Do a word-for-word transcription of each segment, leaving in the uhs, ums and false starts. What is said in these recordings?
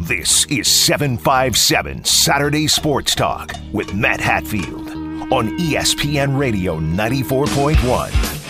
This is seven five seven Saturday Sports Talk with Matt Hatfield on E S P N Radio ninety-four point one.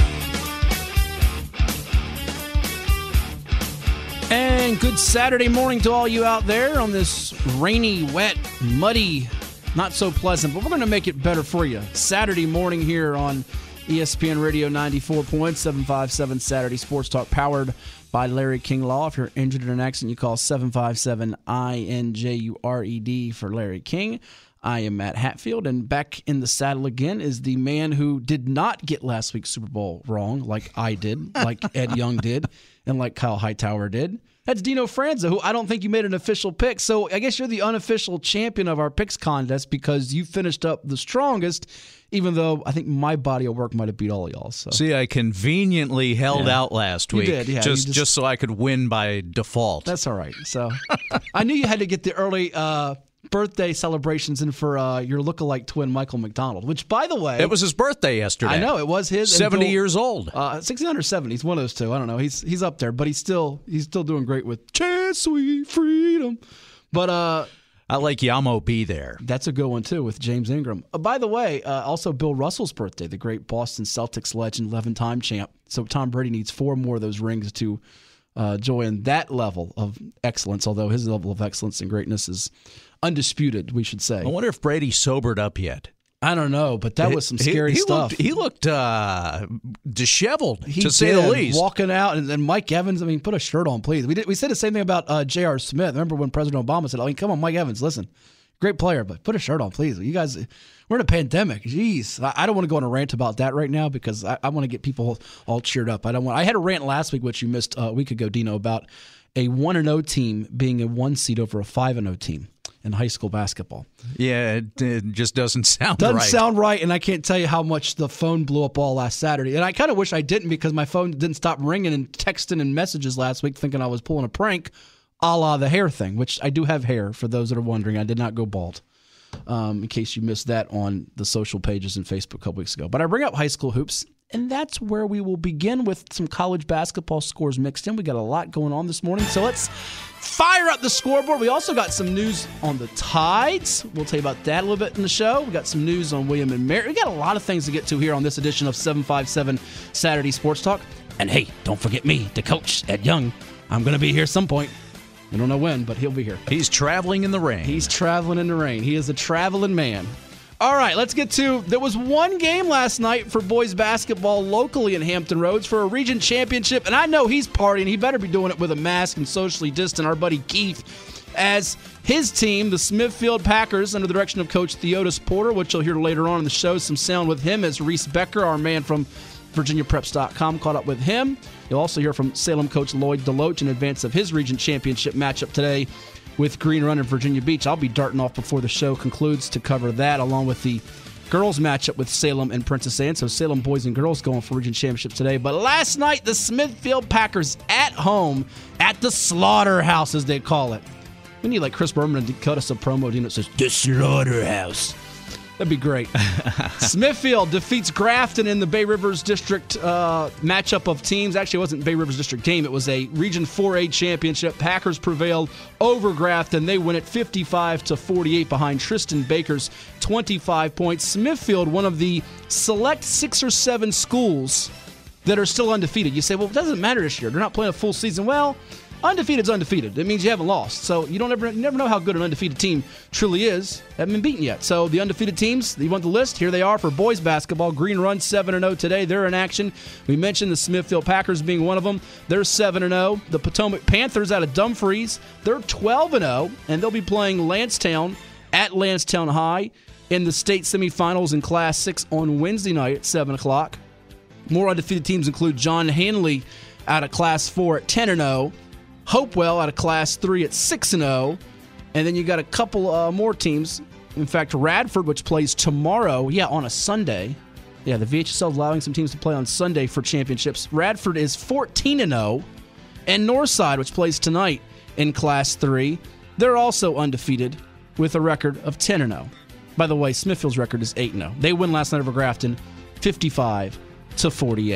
And good Saturday morning to all you out there on this rainy, wet, muddy, not so pleasant, but we're going to make it better for you. Saturday morning here on E S P N Radio ninety-four point one, seven five seven Saturday Sports Talk, powered by Larry King Law. If you're injured in an accident, you call seven five seven I N J U R E D for Larry King. I am Matt Hatfield, and back in the saddle again is the man who did not get last week's Super Bowl wrong, like I did, like Ed Young did, and like Kyle Hightower did. That's Dino Franza, who I don't think you made an official pick. So I guess you're the unofficial champion of our picks contest because you finished up the strongest, even though I think my body of work might have beat all of y'all. So. See, I conveniently held Yeah. out last You week did, yeah, just, you just- just so I could win by default. That's all right. So I knew you had to get the early uh, birthday celebrations in for uh, your lookalike twin, Michael McDonald, which, by the way, It was his birthday yesterday. I know it was his. seventy until- years old. Uh, sixty-nine or seventy. He's one of those two. I don't know. He's he's up there, but he's still he's still doing great with Chance Sweet Freedom. But uh, I like Yamo B there. that's a good one too with James Ingram. Uh, by the way, uh, also Bill Russell's birthday, the great Boston Celtics legend, eleven-time champ. So Tom Brady needs four more of those rings to uh, join that level of excellence. Although his level of excellence and greatness is undisputed, we should say. I wonder if Brady sobered up yet. I don't know, but that was some He- scary he stuff. Looked, he looked uh, disheveled, He to say did, the least. walking out, and then Mike Evans. I mean, put a shirt on, please. We did. We said the same thing about uh, J R. Smith. Remember when President Obama said, "I mean, come on, Mike Evans, listen, great player, but put a shirt on, please." You guys, we're in a pandemic. Jeez, I, I don't want to go on a rant about that right now because I, I want to get people all cheered up. I don't want. I had a rant last week, which you missed uh, a week ago, Dino, about a one and zero team being a one seed over a five and zero team in high school basketball. Yeah, it, it just doesn't sound Doesn't right. sound right, and I can't tell you how much the phone blew up all last Saturday. And I kind of wish I didn't because my phone didn't stop ringing and texting and messages last week thinking I was pulling a prank, a la the hair thing, which I do have hair, for those that are wondering. I did not go bald, um, in case you missed that on the social pages and Facebook a couple weeks ago. But I bring up high school hoops, and that's where we will begin with some college basketball scores mixed in. We got a lot going on this morning, so let's fire up the scoreboard. We also got some news on the Tides. We'll tell you about that a little bit in the show. We got some news on William and Mary. We got a lot of things to get to here on this edition of seven five seven Saturday Sports Talk. And hey, don't forget me, the coach, Ed Young. I'm going to be here some point. I don't know when, but he'll be here. He's traveling in the rain. He's traveling in the rain. He is a traveling man. All right, let's get to, there was one game last night for boys basketball locally in Hampton Roads for a region championship, and I know he's partying. He better be doing it with a mask and socially distant, our buddy Keith, as his team, the Smithfield Packers, under the direction of Coach Theodis Porter, which you'll hear later on in the show, some sound with him as Reese Becker, our man from Virginia Preps dot com, caught up with him. You'll also hear from Salem coach Lloyd Deloach in advance of his region championship matchup today with Green Run and Virginia Beach. I'll be darting off before the show concludes to cover that, along with the girls matchup with Salem and Princess Anne. So Salem boys and girls going for region championship today. But last night, the Smithfield Packers at home at the Slaughterhouse, as they call it. We need like Chris Berman to cut us a promo that says, the Slaughterhouse. That'd be great. Smithfield defeats Grafton in the Bay Rivers District uh, matchup of teams. Actually, it wasn't Bay Rivers District game. It was a Region four A championship. Packers prevailed over Grafton. They win it fifty-five to forty-eight behind Tristan Baker's twenty-five points. Smithfield, one of the select six or seven schools that are still undefeated. You say, well, it doesn't matter this year. They're not playing a full season. Well, undefeated's undefeated. It means you haven't lost. So you don't ever you never know how good an undefeated team truly is. Haven't been beaten yet. So the undefeated teams, you want the list? Here they are for boys basketball. Green Run seven and oh today. They're in action. We mentioned the Smithfield Packers being one of them. They're seven and oh. The Potomac Panthers out of Dumfries, they're twelve and oh, and they'll be playing Lancetown at Lancetown High in the state semifinals in Class six on Wednesday night at seven o'clock. More undefeated teams include John Hanley out of Class four at ten and oh. Hopewell out of Class three at six and oh. And then you got a couple uh, more teams. In fact, Radford, which plays tomorrow, yeah, on a Sunday. Yeah, the V H S L allowing some teams to play on Sunday for championships. Radford is fourteen and oh. And Northside, which plays tonight in Class three, they're also undefeated with a record of ten and oh. By the way, Smithfield's record is eight and oh. They win last night over Grafton, fifty-five to forty-eight.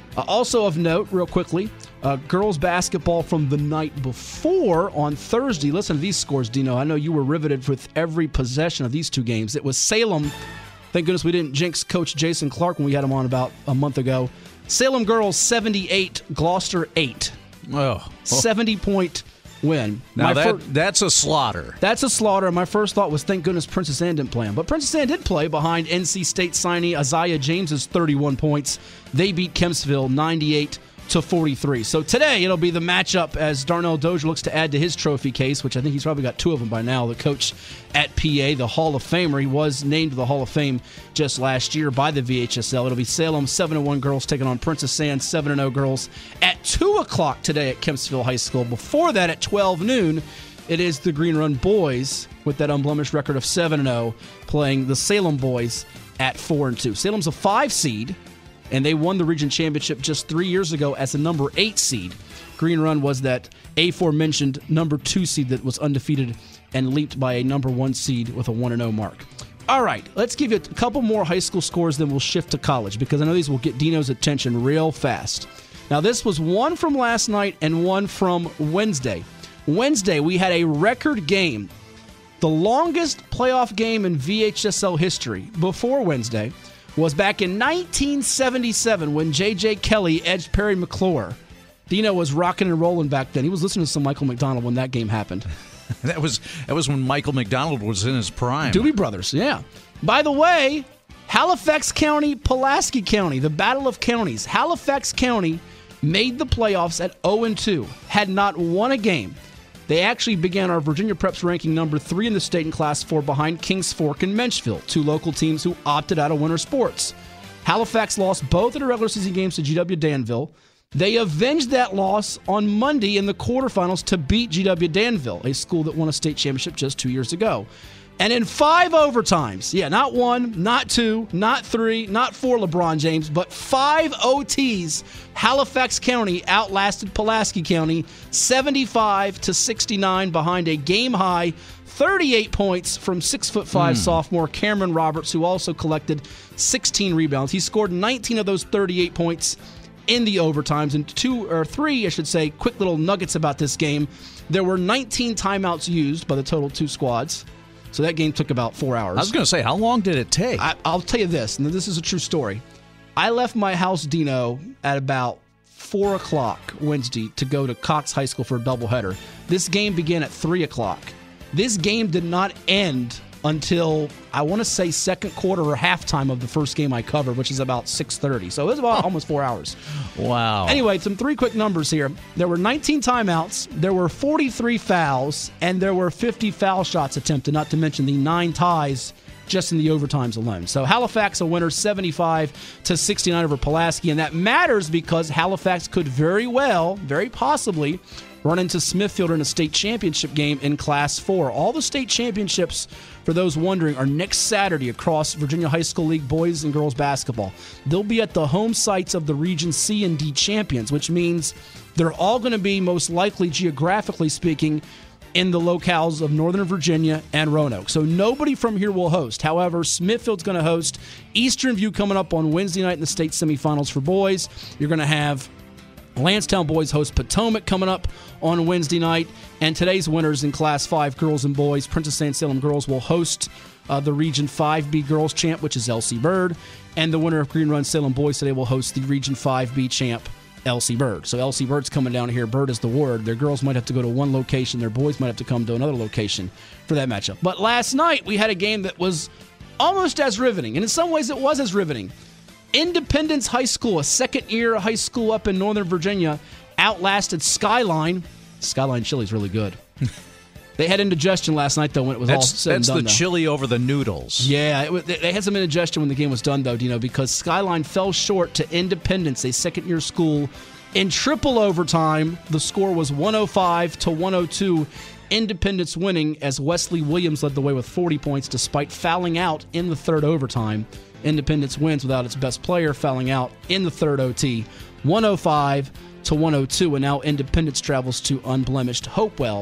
Uh, also of note, real quickly, uh, girls basketball from the night before on Thursday. Listen to these scores, Dino. I know you were riveted with every possession of these two games. It was Salem. Thank goodness we didn't jinx Coach Jason Clark when we had him on about a month ago. Salem girls seventy-eight, Gloucester eight. Oh. seventy-point win. Now that, fir- that's a slaughter. That's a slaughter. My first thought was, thank goodness Princess Anne didn't play him. But Princess Anne did play behind N C State signee Isaiah James's thirty-one points. They beat Kempsville ninety-eight to forty-three. So today it'll be the matchup as Darnell Dozier looks to add to his trophy case, which I think he's probably got two of them by now. The coach at P A, the Hall of Famer. He was named to the Hall of Fame just last year by the V H S L. It'll be Salem seven and one girls taking on Princess Anne seven and oh girls at two o'clock today at Kempsville High School. Before that, at twelve noon, it is the Green Run boys with that unblemished record of seven and oh playing the Salem boys at four and two. Salem's a five seed, and they won the region championship just three years ago as a number eight seed. Green Run was that aforementioned number two seed that was undefeated and leaped by a number one seed with a one and oh mark. All right, let's give you a couple more high school scores, then we'll shift to college, because I know these will get Dino's attention real fast. Now, this was one from last night and one from Wednesday. Wednesday, we had a record game, the longest playoff game in V H S L history before Wednesday was back in nineteen seventy-seven when J J. Kelly edged Perry McClure. Dino was rocking and rolling back then. He was listening to some Michael McDonald when that game happened. That was that was when Michael McDonald was in his prime. Doobie Brothers, yeah. By the way, Halifax County, Pulaski County, the Battle of Counties. Halifax County made the playoffs at oh and two, had not won a game. They actually began our Virginia Preps ranking number three in the state in Class four behind Kings Fork and Menchville, two local teams who opted out of winter sports. Halifax lost both of the regular season games to G W Danville. They avenged that loss on Monday in the quarterfinals to beat G W Danville, a school that won a state championship just two years ago. And in five overtimes, yeah, not one, not two, not three, not four LeBron James, but five O Ts, Halifax County outlasted Pulaski County seventy-five to sixty-nine behind a game-high thirty-eight points from six foot five mm. sophomore Cameron Roberts, who also collected sixteen rebounds. He scored nineteen of those thirty-eight points in the overtimes, and two or three, I should say, quick little nuggets about this game. There were nineteen timeouts used by the total two squads. So that game took about four hours. I was going to say, how long did it take? I, I'll tell you this, and this is a true story. I left my house, Dino, at about four o'clock Wednesday to go to Cox High School for a doubleheader. This game began at three o'clock. This game did not end until, I want to say, second quarter or halftime of the first game I covered, which is about six thirty. So it was about almost four hours. Wow. Anyway, some three quick numbers here. There were nineteen timeouts, there were forty-three fouls, and there were fifty foul shots attempted, not to mention the nine ties just in the overtimes alone. So Halifax a winner seventy-five to sixty-nine over Pulaski, and that matters because Halifax could very well, very possibly, run into Smithfield in a state championship game in Class four. All the state championships, for those wondering, are next Saturday across Virginia High School League boys and girls basketball. They'll be at the home sites of the Region C and D champions, which means they're all going to be, most likely, geographically speaking, in the locales of Northern Virginia and Roanoke. So nobody from here will host. However, Smithfield's going to host. Eastern View coming up on Wednesday night in the state semifinals for boys. You're going to have Lansdowne boys host Potomac coming up on Wednesday night. And today's winners in Class five, girls and boys, Princess Anne Salem girls will host uh, the Region five B girls champ, which is L C Bird. And the winner of Green Run Salem boys today will host the Region five B champ, L C Bird. So L C Bird's coming down here. Bird is the word. Their girls might have to go to one location. Their boys might have to come to another location for that matchup. But last night, we had a game that was almost as riveting. And in some ways, it was as riveting. Independence High School, a second-year high school up in Northern Virginia, outlasted Skyline. Skyline chili's really good. They had indigestion last night, though, when it was that's, all said That's and done, the though. chili over the noodles. Yeah, it, they had some indigestion when the game was done, though, Dino, because Skyline fell short to Independence, a second-year school, in triple overtime. The score was one oh five to one oh two. Independence winning as Wesley Williams led the way with forty points despite fouling out in the third overtime. Independence wins without its best player fouling out in the third O T. one oh five to one oh two, and now Independence travels to unblemished Hopewell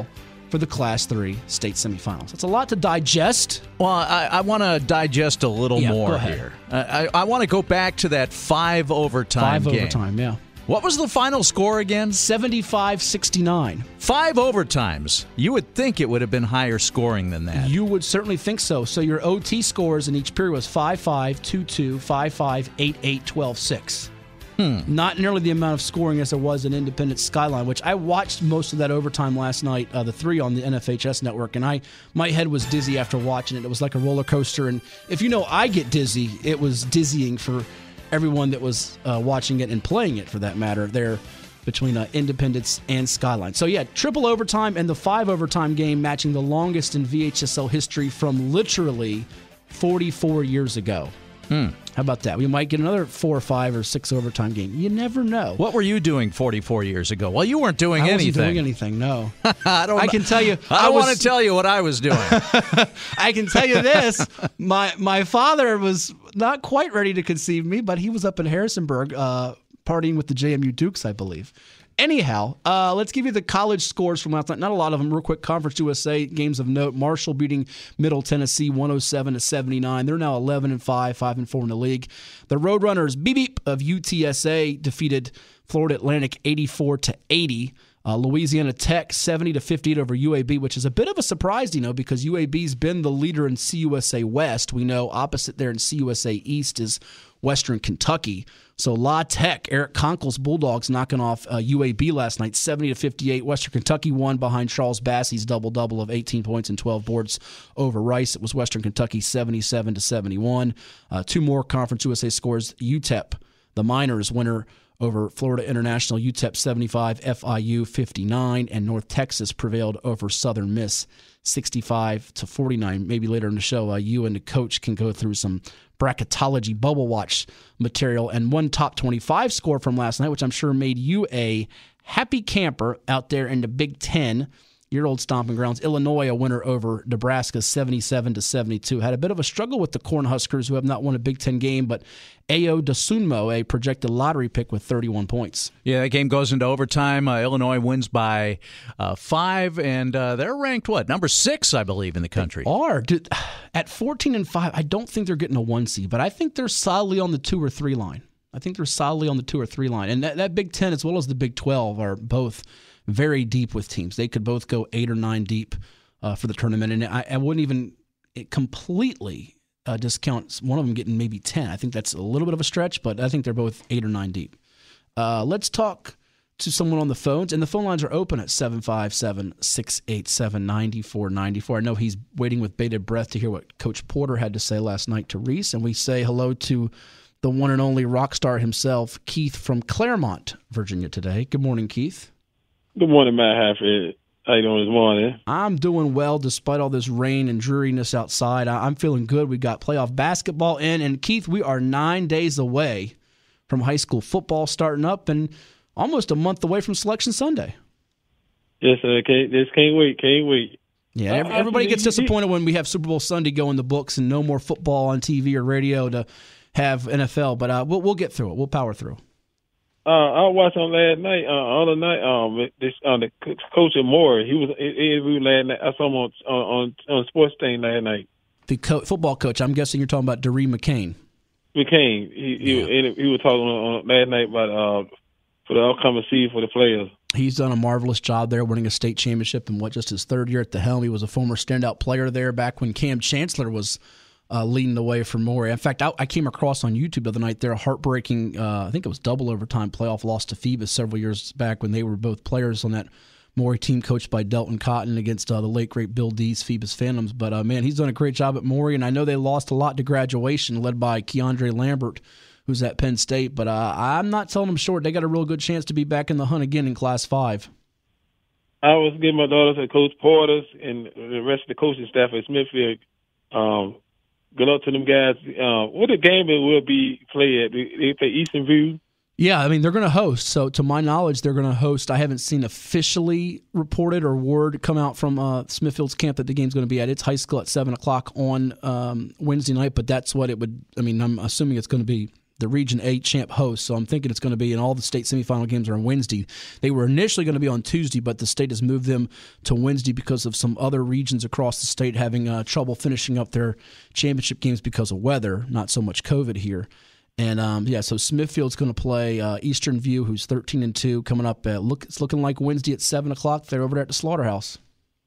for the Class three state semifinals. It's a lot to digest. Well, I, I want to digest a little Yeah, more go ahead. here. I, I want to go back to that five overtime Five game. overtime, yeah. What was the final score again? seventy-five sixty-nine. Five overtimes. You would think it would have been higher scoring than that. You would certainly think so. So your O T scores in each period was five five, two two, five five, eight eight, twelve six. Hmm. Not nearly the amount of scoring as there was in Independence Skyline, which I watched most of that overtime last night, uh, the three on the N F H S network, and I my head was dizzy after watching it. It was like a roller coaster, and if you know I get dizzy, it was dizzying for everyone that was uh, watching it and playing it, for that matter, there between uh, Independence and Skyline. So, yeah, triple overtime and the five overtime game matching the longest in V H S L history from literally forty-four years ago. Hmm. How about that? We might get another four or five or six overtime game. You never know. What were you doing forty-four years ago? Well, you weren't doing I anything. wasn't doing anything, no. I don't. I can tell you. I, I was, want to tell you what I was doing. I can tell you this. My my father was not quite ready to conceive me, but he was up in Harrisonburg uh, partying with the J M U Dukes, I believe. Anyhow, uh, let's give you the college scores from last night. Not a lot of them. Real quick, Conference U S A games of note. Marshall beating Middle Tennessee one oh seven to seventy-nine. They're now eleven and five, five and four in the league. The Roadrunners Beep Beep of U T S A defeated Florida Atlantic eighty-four to eighty. Uh, Louisiana Tech seventy to fifty-eight over U A B, which is a bit of a surprise, you know, because U A B's been the leader in C U S A West. We know opposite there in C U S A East is Western Kentucky. So La Tech, Eric Conkle's Bulldogs knocking off uh, U A B last night, seventy to fifty-eight. Western Kentucky won behind Charles Bassey's double-double of eighteen points and twelve boards over Rice. It was Western Kentucky seventy-seven to seventy-one. Uh, two more Conference U S A scores. U T E P, the Miners, winner over Florida International. U T E P seventy-five, F I U fifty-nine, and North Texas prevailed over Southern Miss sixty-five to forty-nine. Maybe later in the show, uh, you and the coach can go through some bracketology bubble watch material and one top twenty-five score from last night, which I'm sure made you a happy camper out there in the Big Ten, your old stomping grounds. Illinois, a winner over Nebraska, seventy-seven to seventy-two. Had a bit of a struggle with the Cornhuskers, who have not won a Big Ten game, but Ayo Dosunmo, a projected lottery pick, with thirty-one points. Yeah, that game goes into overtime. Uh, Illinois wins by uh, five, and uh, they're ranked, what, number six, I believe, in the country. They are. Dude, at fourteen and five, I don't think they're getting a one seed, but I think they're solidly on the two or three line. I think they're solidly on the two or three line. And that, that Big Ten, as well as the Big twelve, are both very deep with teams. They could both go eight or nine deep uh, for the tournament, and I, I wouldn't even completely uh, discount one of them getting maybe ten. I think that's a little bit of a stretch, but I think they're both eight or nine deep. Uh, let's talk to someone on the phones, and the phone lines are open at seven five seven, six eight seven, nine four nine four. I know he's waiting with bated breath to hear what Coach Porter had to say last night to Reese, and we say hello to the one and only rock star himself, Keith from Claremont, Virginia today. Good morning, Keith. Good morning, Matt Hatfield. How you doing this morning? I'm doing well despite all this rain and dreariness outside. I'm feeling good. We got playoff basketball in. And, Keith, we are nine days away from high school football starting up and almost a month away from Selection Sunday. Yes, sir. Can't, just can't wait. Can't wait. Yeah, everybody gets disappointed when we have Super Bowl Sunday go in the books and no more football on T V or radio to have N F L. But uh, we'll, we'll get through it. We'll power through. Uh, I watched on last night. Uh, other night, um, this uh, the coach of Moore. He was interviewed last night. I saw him on on on sports thing last night. The co- football coach. I'm guessing you're talking about Daree McCain. McCain. He he, yeah. he was talking on, on last night about uh for the upcoming season for the players. He's done a marvelous job there, winning a state championship in what just his third year at the helm. He was a former standout player there back when Cam Chancellor was Uh, leading the way for Maury. In fact, I, I came across on YouTube the other night their heartbreaking, uh, I think it was double overtime playoff loss to Phoebus several years back when they were both players on that Maury team coached by Delton Cotton against uh, the late, great Bill Dees Phoebus Phantoms. But, uh, man, he's done a great job at Maury, and I know they lost a lot to graduation led by Keandre Lambert, who's at Penn State. But uh, I'm not telling them short. They got a real good chance to be back in the hunt again in Class five. I was giving my daughters to Coach Porter's and the rest of the coaching staff at Smithfield. Um, Good luck to them guys. Uh, what the game will be played at? They play Eastern View? Yeah, I mean, they're going to host. So, to my knowledge, they're going to host. I haven't seen officially reported or word come out from uh, Smithfield's camp that the game's going to be at its high school at seven o'clock on um, Wednesday night, but that's what it would – I mean, I'm assuming it's going to be the Region A champ host. So I'm thinking it's going to be, and all the state semifinal games are on Wednesday. They were initially going to be on Tuesday, but the state has moved them to Wednesday because of some other regions across the state having uh, trouble finishing up their championship games because of weather, not so much COVID here. And um, yeah, so Smithfield's going to play uh, Eastern View, who's thirteen and two, coming up. At, look, it's looking like Wednesday at seven o'clock. They're over there at the Slaughterhouse.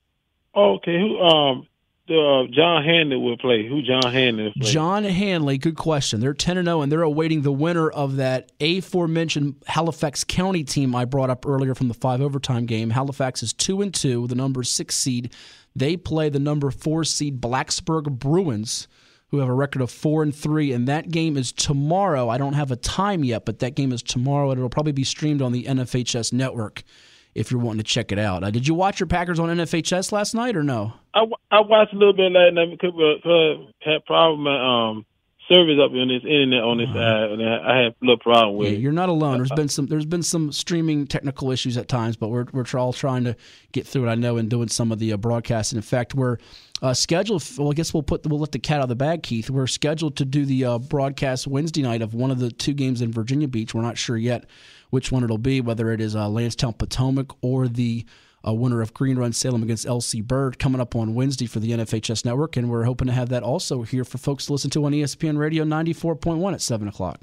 Okay, who? Um, the uh, John Hanley will play. Who? John Hanley will play? John Hanley. Good question. They're ten and zero, and they're awaiting the winner of that aforementioned Halifax County team I brought up earlier from the five overtime game. Halifax is two and two, the number six seed. They play the number four seed Blacksburg Bruins, who have a record of four and three, and that game is tomorrow. I don't have a time yet, but that game is tomorrow, and it'll probably be streamed on the N F H S network if you're wanting to check it out. Uh, did you watch your Packers on N F H S last night or no? I, I watched a little bit last night because I had problem with um, service up on this internet on this uh, side, and I had a little problem with yeah, it. You're not alone. There's been some there's been some streaming technical issues at times, but we're we're all trying to get through it. I know, and doing some of the uh, broadcasting. In fact, we're uh, scheduled. Well, I guess we'll put we'll let the cat out of the bag, Keith. We're scheduled to do the uh, broadcast Wednesday night of one of the two games in Virginia Beach. We're not sure yet which one it'll be, whether it is uh, Lansdowne Potomac or the uh, winner of Green Run Salem against L C Bird, coming up on Wednesday for the N F H S network. And we're hoping to have that also here for folks to listen to on E S P N Radio ninety-four point one at seven o'clock.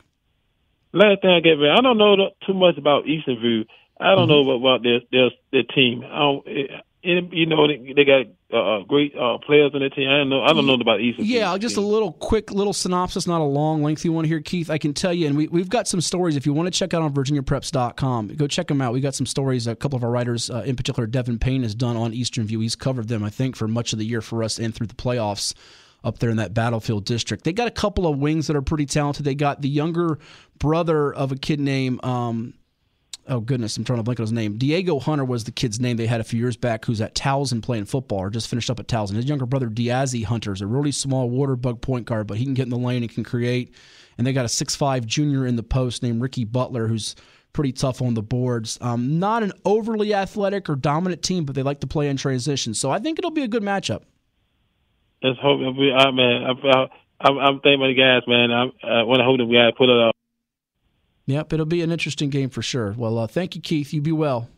Last thing I get back, I don't know too much about Eastern View. I don't mm-hmm. know about their their, their team. I don't, it, you know, they, they got uh, great uh, players on their team. I don't know. I don't know about Eastern View. Yeah, just a little quick little synopsis, not a long, lengthy one here, Keith. I can tell you, and we, we've got some stories. If you want to check out on Virginia Preps dot com, go check them out. We got some stories. A couple of our writers, uh, in particular, Devin Payne, has done on Eastern View. He's covered them, I think, for much of the year for us and through the playoffs up there in that Battlefield district. They got a couple of wings that are pretty talented. They got the younger brother of a kid named um, oh goodness, I'm trying to blank on his name. Diego Hunter was the kid's name they had a few years back, who's at Towson playing football, or just finished up at Towson. His younger brother, Diazzi Hunter, is a really small water bug point guard, but he can get in the lane and can create. And they got a six five junior in the post named Ricky Butler, who's pretty tough on the boards. Um, not an overly athletic or dominant team, but they like to play in transition. So I think it'll be a good matchup. Let's hope. I, man, I, I, I'm thinking about the guys, man. I, I want to hope them guys put it up. Yep, it'll be an interesting game for sure. Well, uh, thank you, Keith. You be well.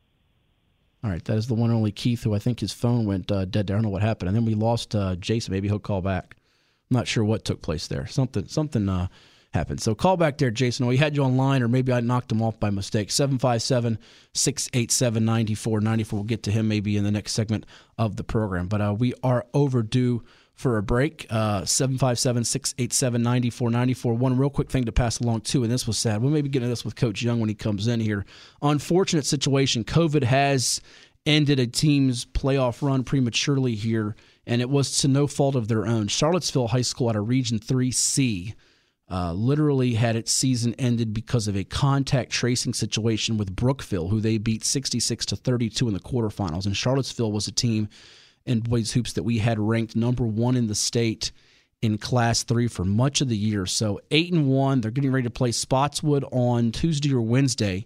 All right, that is the one and only Keith, who I think his phone went uh, dead there. I don't know what happened. And then we lost uh, Jason. Maybe he'll call back. I'm not sure what took place there. Something something uh, happened. So call back there, Jason. We had you online, or maybe I knocked him off by mistake. seven five seven, six eight seven, nine four nine four. We'll get to him maybe in the next segment of the program. But uh, we are overdue for a break. uh, seven five seven, six eight seven, nine four nine four. One real quick thing to pass along, too, and this was sad. We'll maybe get into this with Coach Young when he comes in here. Unfortunate situation. COVID has ended a team's playoff run prematurely here, and it was to no fault of their own. Charlottesville High School out of Region three C uh, literally had its season ended because of a contact tracing situation with Brookville, who they beat sixty-six to thirty-two in the quarterfinals. And Charlottesville was a team in boys hoops that we had ranked number one in the state in Class three for much of the year. So eight and one, they're getting ready to play Spotswood on Tuesday or Wednesday,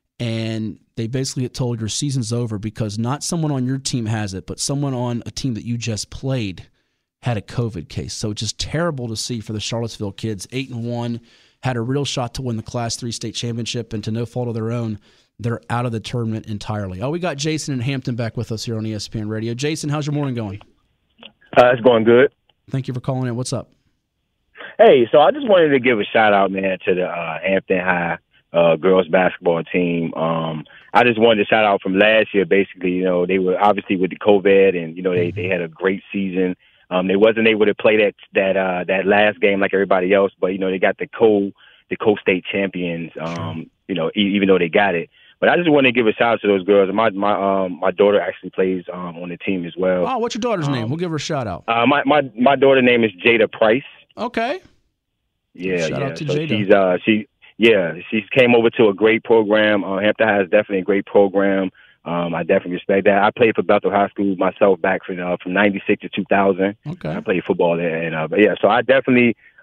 and they basically get told your season's over because not someone on your team has it, but someone on a team that you just played had a COVID case. So just terrible to see for the Charlottesville kids. Eight and one, had a real shot to win the Class three state championship, and to no fault of their own, they're out of the tournament entirely. Oh, we got Jason in Hampton back with us here on E S P N Radio. Jason, how's your morning going? Uh, it's going good. Thank you for calling in. What's up? Hey, so I just wanted to give a shout-out, man, to the uh, Hampton High uh, girls basketball team. Um, I just wanted to shout out from last year, basically. You know, they were obviously with the COVID, and, you know, they, they had a great season. Um, they wasn't able to play that that uh, that last game like everybody else, but, you know, they got the co the co-state champions, um, you know, e- even though they got it. But I just want to give a shout out to those girls. My my um my daughter actually plays um on the team as well. Oh, what's your daughter's um, name? We'll give her a shout out. Uh, my my my daughter's name is Jada Price. Okay. Yeah, shout yeah. out to so Jada. she's uh she yeah she came over to a great program. Uh, Hampton High is definitely a great program. Um, I definitely respect that. I played for Bethel High School myself back from uh, from ninety-six to two thousand. Okay. I played football there, and uh, but yeah, so I definitely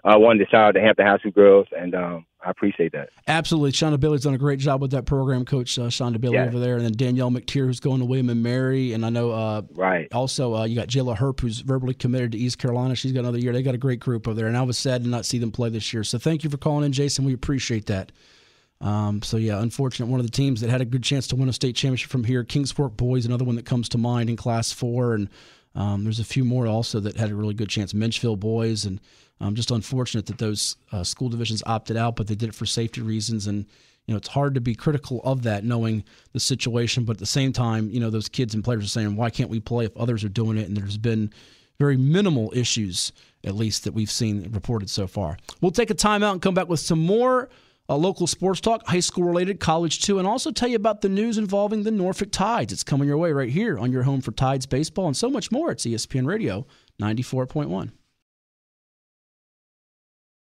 I wanted to shout out the Hampton High School girls, and um, I appreciate that. Absolutely. Shonda Bailey's done a great job with that program, Coach uh, Shonda Bailey yes. over there. And then Danielle McTeer, who's going to William and Mary. And I know uh, right. also uh, you got Jayla Herp, who's verbally committed to East Carolina. She's got another year. They got a great group over there. And I was sad to not see them play this year. So thank you for calling in, Jason. We appreciate that. Um, so, yeah, unfortunate. One of the teams that had a good chance to win a state championship from here, Kings Fork Boys, another one that comes to mind in Class four. And um, there's a few more also that had a really good chance. Menchville Boys. And um, just unfortunate that those uh, school divisions opted out, but they did it for safety reasons. And, you know, it's hard to be critical of that knowing the situation. But at the same time, you know, those kids and players are saying, why can't we play if others are doing it? And there's been very minimal issues, at least, that we've seen reported so far. We'll take a timeout and come back with some more Uh, local sports talk, high school related, college too, and also tell you about the news involving the Norfolk Tides. It's coming your way right here on your home for Tides baseball and so much more. It's E S P N Radio ninety-four point one.